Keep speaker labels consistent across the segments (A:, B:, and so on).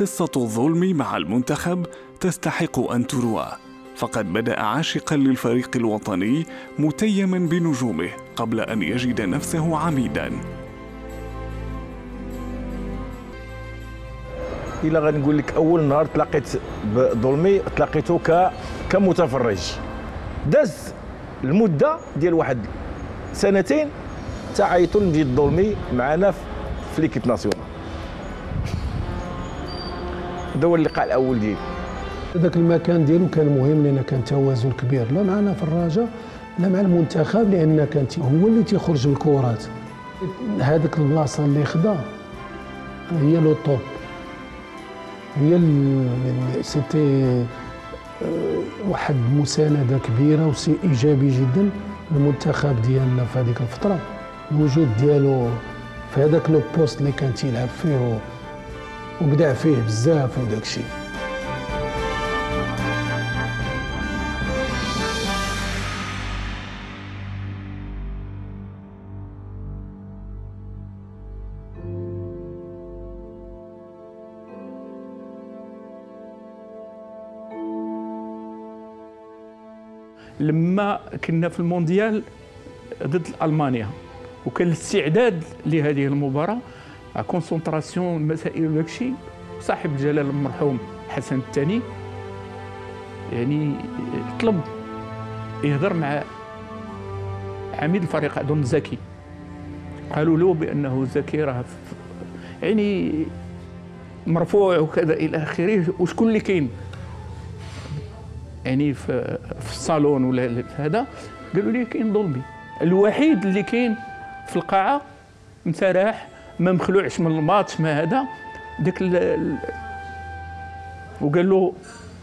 A: قصة الظلم مع المنتخب تستحق أن تروى، فقد بدأ عاشقا للفريق الوطني متيما بنجومه قبل أن يجد نفسه عميدا.
B: إلا غنقول لك أول نهار تلاقيت بظلمي تلاقيته كمتفرج، داز المدة ديال واحد سنتين تعيطوا نجي الظلمي معنا في ليكيب ناسيونال. هذا هو اللقاء الأول ديالي.
C: ذاك المكان ديالو كان مهم لأن كان توازن كبير لا معنا في الرجاء لا مع المنتخب، لأن كان هو اللي تيخرج بالكرات. هذيك البلاصة اللي خدا هي لو طوب، هي سيتي واحد مساندة كبيرة وسي إيجابي جدا للمنتخب ديالنا في هذيك الفترة. الوجود ديالو في هذاك لو بوست اللي كان تيلعب فيه وبدع فيه بزاف وداك الشيء.
D: لما كنا في المونديال ضد ألمانيا وكان الاستعداد لهذه المباراة كونسنتراسيون المسائل وداك الشيء، صاحب الجلالة المرحوم حسن الثاني يعني طلب يهضر مع عميد الفريق أظن زكي، قالوا له بأنه زكي راه يعني مرفوع وكذا إلى آخره، وشكون اللي كاين يعني في الصالون ولا هذا؟ قالوا لي كاين ظلمي الوحيد اللي كاين في القاعه مسرح ما مخلوعش من الماتش ما هذا داك وقال له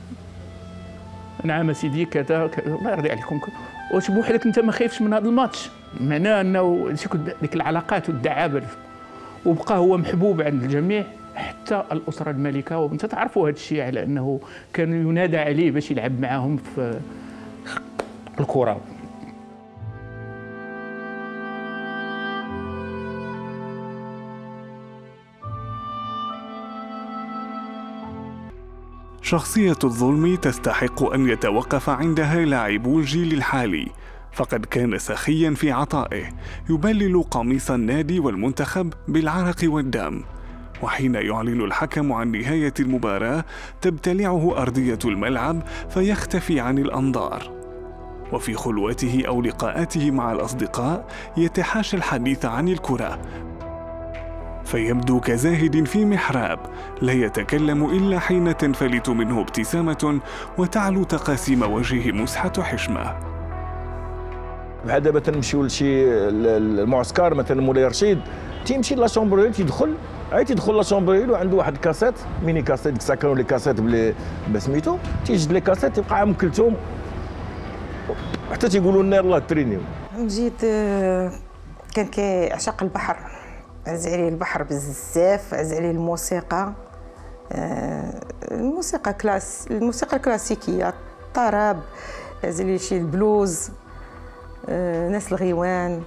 D: نعم سيدي كذا الله يرضي عليكم، واش بوحدك انت ما خايفش من هذا الماتش؟ معناه انه ديك العلاقات والدعابه، وبقى هو محبوب عند الجميع حتى الأسرة الملكة، وانت تعرفوا هذا الشيء على أنه كان ينادى عليه باش يلعب معهم في الكرة.
A: شخصية الظلم تستحق أن يتوقف عندها لاعبو الجيل الحالي، فقد كان سخيا في عطائه يبلل قميص النادي والمنتخب بالعرق والدم، وحين يعلن الحكم عن نهاية المباراة تبتلعه أرضية الملعب فيختفي عن الأنظار، وفي خلوته أو لقاءاته مع الأصدقاء يتحاشى الحديث عن الكرة، فيبدو كزاهد في محراب لا يتكلم إلا حين تنفلت منه ابتسامة وتعلو تقاسيم وجهه مسحة حشمة.
B: بحال دابا تنمشيو لشي المعسكر مثلا مولاي رشيد تيمشي لا شومبريل تيدخل لا شومبريل وعنده واحد الكاسيت ميني كاسيت، ديك الساعه كانوا لي كاسيت بسميتو تيجد لي كاسيت تيبقى ام كلثوم حتى تيقولوا لنا يلاه ترينيو.
E: مجيد كان كيعشق البحر، عز عليه البحر بزاف، عز عليه الموسيقى، الموسيقى الكلاسيكيه، الطرب، عز عليه شي البلوز، ناس الغيوان.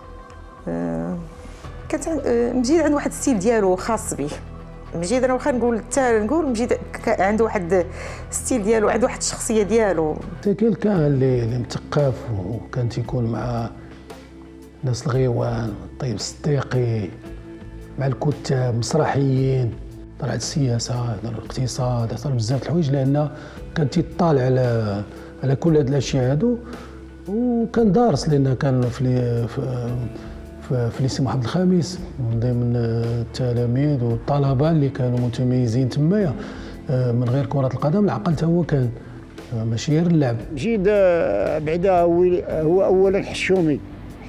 E: كانت مجيد عنده واحد الستيل ديالو خاص به. مجيد انا واخا نقول مجيد عنده واحد الستيل ديالو، عنده واحد الشخصيه ديالو.
C: كان اللي مثقف وكان تيكون مع ناس الغيوان، طيب الصديقي، مع الكتاب، مسرحيين، طلع السياسه، هضر الاقتصاد، هضر بزاف الحوايج، لان كان تيطالع على كل هاد الاشياء هادو، وكان دارس لان كان في ليسي محمد الخامس من ضمن التلاميذ والطلبه اللي كانوا متميزين تمايا. من غير كره القدم العقل حتى هو كان ماشي غير اللعب.
F: مجيد بعدا هو اولا حشومي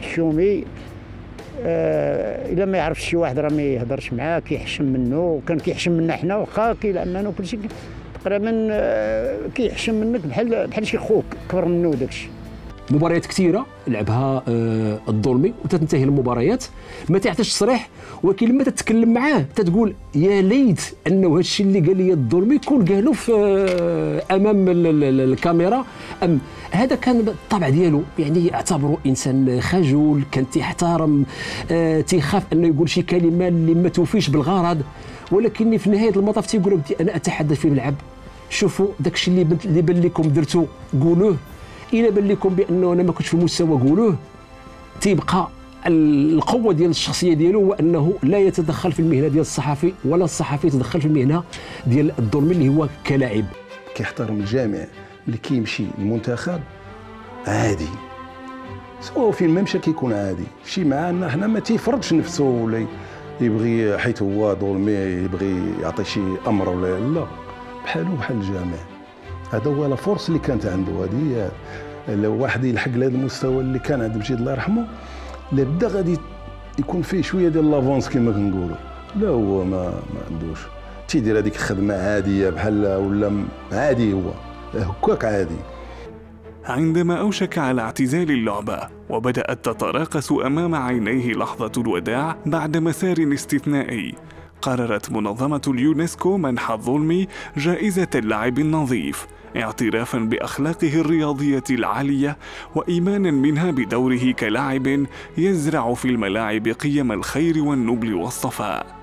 F: الا ما يعرفش شي واحد راه ما يهضرش معاه، كيحشم منه، وكان كيحشم منا حنا واخا كيلعب معنا وكل شيء تقريبا كيحشم منك بحال شي خوك كبر منه وداكشي.
G: مباريات كثيره لعبها الظلمي وتنتهي المباريات ما تعطيش تصريح، ولكن لما تتكلم معاه تتقول يا ليت انه هذا الشيء اللي قال لي الظلمي يكون قالو في امام الكاميرا. هذا كان الطبع ديالو، يعني اعتبره انسان خجول، كان تيحترم، تيخاف انه يقول شي كلمه اللي ما توفيش بالغرض، ولكني في نهايه المطاف تيقول لهم انا اتحدث في ملعب، شوفوا داك الشيء اللي بان لكم درتو قولوه، الا بان لكم بانه انا ما كنتش في المستوى قولوه. تيبقى القوه ديال الشخصيه ديالو هو انه لا يتدخل في المهنه ديال الصحفي، ولا الصحفي يتدخل في المهنه ديال الظلمي اللي هو كلاعب.
H: كيحترم الجامع اللي كيمشي المنتخب عادي، سواء فين ما مشى كيكون عادي. شي معنا حنا ما تيفرضش نفسه ولا يبغي حيت هو ظلمي يبغي يعطي شي امر ولا لا، بحالو بحال الجامع. هذا هو الفرص اللي كانت عنده. هذه لو واحد يلحق لهذا المستوى اللي كان عند مجيد الله يرحمه لابد غادي يكون فيه شويه ديال لافونس كما كنقولوا. لا هو ما عندوش، تيدير هذيك الخدمه عاديه بحال ولا عادي، هو هكاك عادي.
A: عندما أوشك على اعتزال اللعبة وبدأت تتراقص أمام عينيه لحظة الوداع بعد مسار استثنائي، قررت منظمة اليونسكو منح الظلمي جائزة اللاعب النظيف، اعترافاً بأخلاقه الرياضية العالية وإيماناً منها بدوره كلاعب يزرع في الملاعب قيم الخير والنبل والصفاء.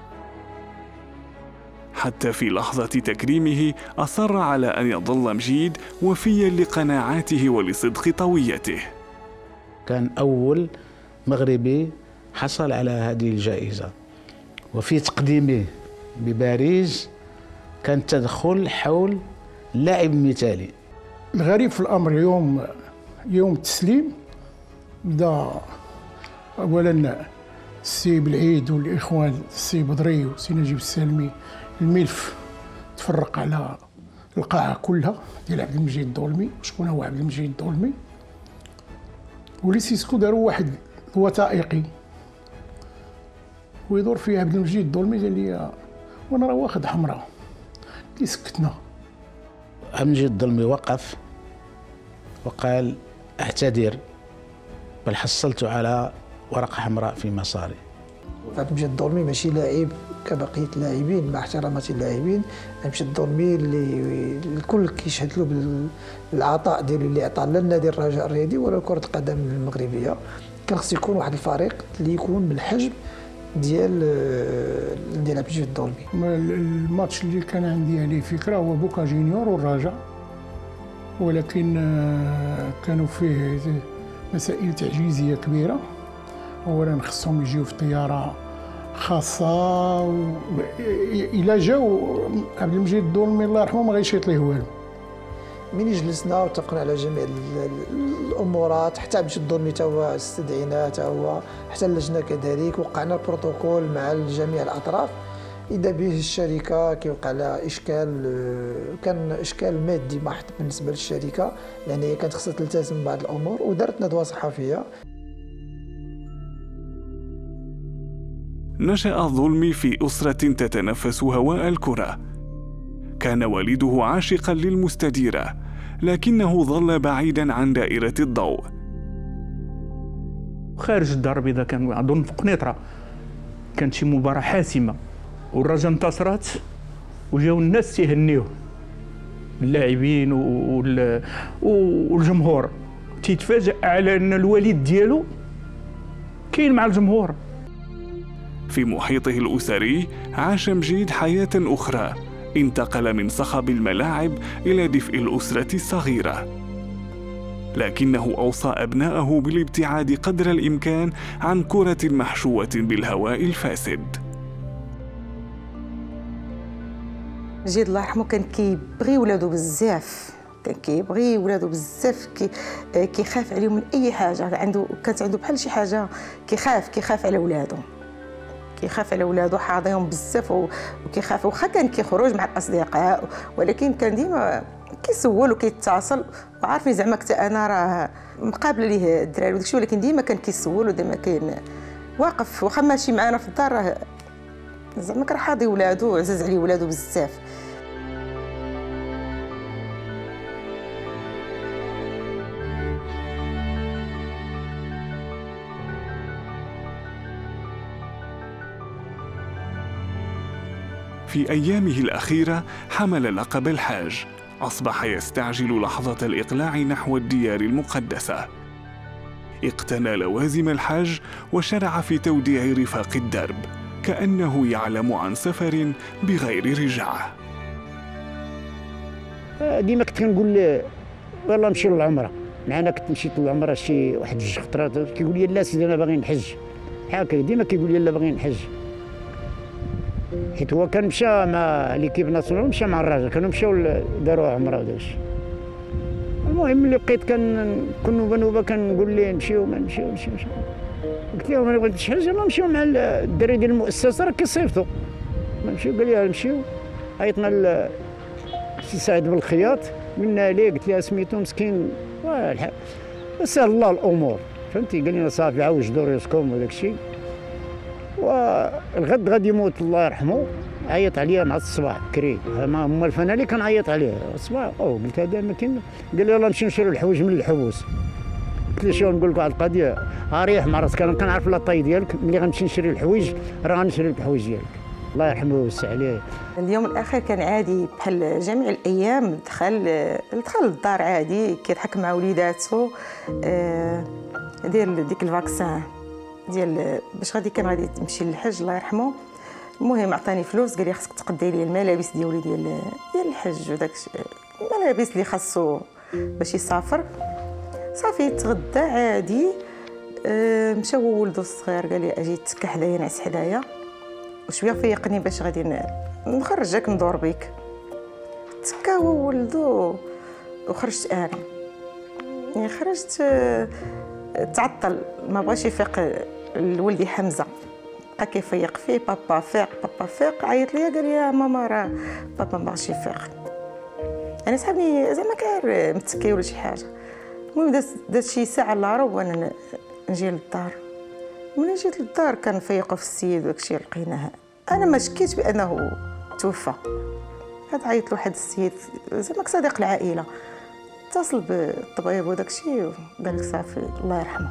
A: حتى في لحظة تكريمه أصر على أن يظل مجيد وفياً لقناعاته ولصدق طويته.
I: كان أول مغربي حصل على هذه الجائزة، وفي تقديمه بباريس كان تدخل حول لاعب مثالي.
J: الغريب في الأمر يوم التسليم بدا أولاً السي بالعيد والإخوان السي بدري والسي نجيب السالمي الملف تفرق على القاعة كلها ديال عبد المجيد الظلمي وشكون هو عبد المجيد الظلمي، ولي سيسكو داروا واحد وثائقي ويدور فيه عبد المجيد الظلمي قال لي وانا راه واخد حمراء، اللي سكتنا.
I: عبد المجيد الظلمي وقف وقال اعتذر بل حصلت على ورقة حمراء في مساري.
K: عبد المجيد الظلمي ماشي لاعب كبقيه اللاعبين، مع احتراماتي اللاعبين. عبد المجيد الظلمي اللي الكل كيشهد له بالعطاء ديالو اللي عطاه لا النادي الرجاء الرياضي ولا كرة القدم المغربيه. كان خص يكون واحد الفريق اللي يكون بالحجم ديال عبد المجيد الظلمي.
J: الماتش اللي كان عندي عليه فكره هو بوكا جونيور والرجاء، ولكن كانوا فيه مسائل تعجيزيه كبيره. اولا خصهم يجيو في طياره خاصه، الى جاو عبد المجيد الظلمي الله يرحمه ما غيشيط ليه والو.
K: من جلسنا واتفقنا على جميع الامورات، حتى عبد المجيد الظلمي تا هو استدعينا، تا هو حتى اللجنه كذلك، وقعنا البروتوكول مع جميع الاطراف. اذا به الشركه كيوقع لها اشكال، كان اشكال مادي محض بالنسبه للشركه، لان هي كانت خصها تلتزم ببعض الامور، ودارت ندوه صحفيه.
A: نشأ الظلمي في أسرة تتنفس هواء الكرة. كان والده عاشقاً للمستديرة، لكنه ظل بعيداً عن دائرة الضوء.
D: خارج الدار البيضاء كان أظن في قنيطرة كانت شي مباراة حاسمة والرجاء انتصرت، وجاو الناس تيهنيوه، اللاعبين والجمهور. تيتفاجأ على أن الوالد ديالو كاين مع الجمهور.
A: في محيطه الأسري عاش مجيد حياة أخرى، انتقل من صخب الملاعب إلى دفء الأسرة الصغيرة، لكنه أوصى أبناءه بالابتعاد قدر الإمكان عن كرة محشوة بالهواء الفاسد.
E: مجيد الله يرحمه كان كيبغي ولادو بزاف، كان كيبغي ولادو بزاف، كيخاف عليهم من اي حاجه. كانت عنده بحال شي حاجه كيخاف على ولادو، كيخاف على ولادو، حاضيهم بزاف وكيخاف. واخا كان كيخرج مع الاصدقاء، ولكن كان ديما كيسول وكيتصل وعارفني زعما كنت انا راه مقابله ليه الدراري وداكشي، ولكن ديما كان كيسول وديما كاين واقف، واخا ماشي معنا في الدار راه زعما كان حاضي ولادو وعزاز عليه ولادو بزاف.
A: في أيامه الأخيرة حمل لقب الحاج، أصبح يستعجل لحظة الإقلاع نحو الديار المقدسة. اقتنى لوازم الحج وشرع في توديع رفاق الدرب، كأنه يعلم عن سفر بغير رجعة.
F: ديما كنت كنقول والله نمشي للعمره، معنا كنت مشيت للعمره شي واحد جوج خطرات، كيقول لي لا سيدي انا باغي نحج، هكا ديما كيقول لي لا باغي نحج، حيت هو كان مشى مع ليكيب ناسيونال، مشى مع الراجل، كانوا مشاو داروا عمره وداكشي. المهم ملي بقيت كون نوبه كنقول ليه نمشيو ما نمشيو. قلت لهم انا بغيت نحج، يلاه نمشيو مع الدراري ديال المؤسسه راه كيصيفطوا، نمشيو. قال لي نمشيو. عيطنا سي سعد بالخياط، قلنا ليه، قلت لها سميتو مسكين سهل الله الامور، فهمتي. قال لنا صافي عاوج دوريسكوم وداك الشيء. والغد غادي يموت الله يرحمه، عيط عليا مع الصباح بكري، هما الفنان اللي كنعيط عليه الصباح. قلت هذا ما كاين. قال لي يلاه نمشيو نشريو الحوايج من الحبوس. قلت له شنو نقول لك واحد القضيه، ريح مع راسك، انا كنعرف لاطاي ديالك، ملي غنمشي نشري الحوايج راه غنشري لك الحوايج ديالك، الله يرحمه ويوسع عليه.
E: اليوم الاخر كان عادي بحال جميع الايام، دخل للدار عادي كيضحك مع وليداتو، ديال ديك الفاكسان ديال باش كان غادي تمشي للحج الله يرحمه. المهم عطاني فلوس، قال لي خصك تقدي لي الملابس ديالي ديال الحج وداك الملابس اللي خاصو باش يسافر. صافي تغدى عادي، مشى هو ولدو الصغير، قال لي اجي تكا حدايا نعس حدايا وشويه فيقني باش غادي نخرجك ندور بك. تكا هو ولدو وخرجت انا، يعني خرجت تعطل، ما بغاش يفيق لولدي حمزه، بقى كيفيق فيه، بابا فيق، عيط ليا قال لي يا ماما راه بابا ما بغاش يفيق. انا صحابني زعما كان متكي ولا شي حاجه. المهم دات شي ساعه الا ربع وانا نجي للدار. ملي جيت للدار كنفيقوا في السيد وداكشي لقيناه، انا ما شكيتش بانه توفى. هاد عيط لواحد السيد زعما صديق العائله، اتصل بالطبيب وداكشي وقال لك صافي الله يرحمه.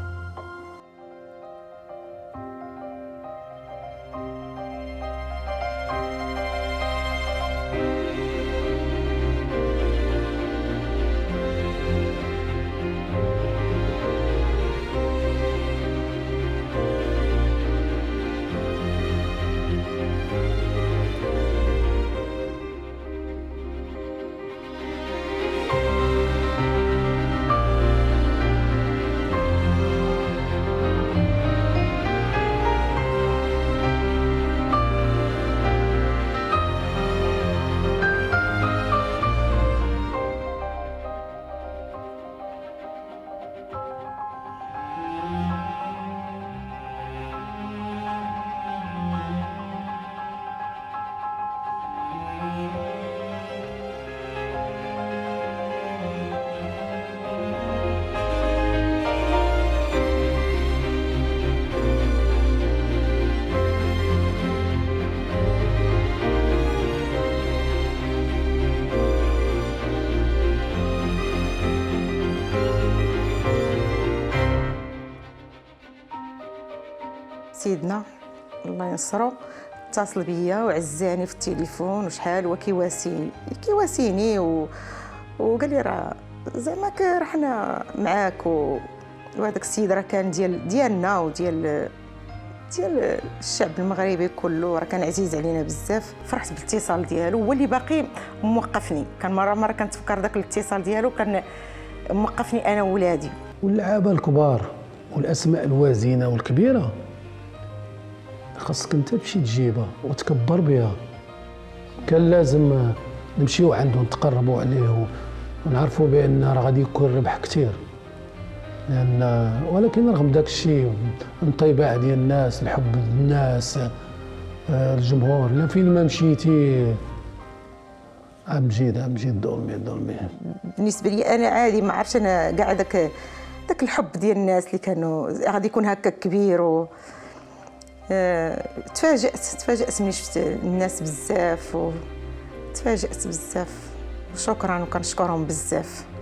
E: سيدنا الله ينصرو اتصل بيا وعزاني في التليفون وشحال وكيواسيني وقال لي راه زعما رحنا معاك وهذاك السيد راه كان ديالنا وديال الشعب المغربي كله، راه كان عزيز علينا بزاف. فرحت بالاتصال ديالو، هو اللي باقي موقفني. كان مره كنتفكر داك الاتصال ديالو كان موقفني انا وولادي.
C: واللعابه الكبار والاسماء الوازنه والكبيره خاصك انت تمشي تجيبها وتكبر بها. كان لازم نمشيو عنده نتقربوا عليه ونعرفوا بان راه غادي يكون ربح كثير، ولكن رغم داك الشيء الانطباع ديال الناس، الحب الناس، الجمهور، لا فين ما مشيتي عم جيد ظلمي. بالنسبه لي انا عادي، ما عرفتش انا كاع داك الحب ديال الناس اللي كانوا غادي يكون هكا كبير تفاجأت ملي شفت الناس بزاف تفاجأت بزاف. وشكرا وكنشكرهم بزاف.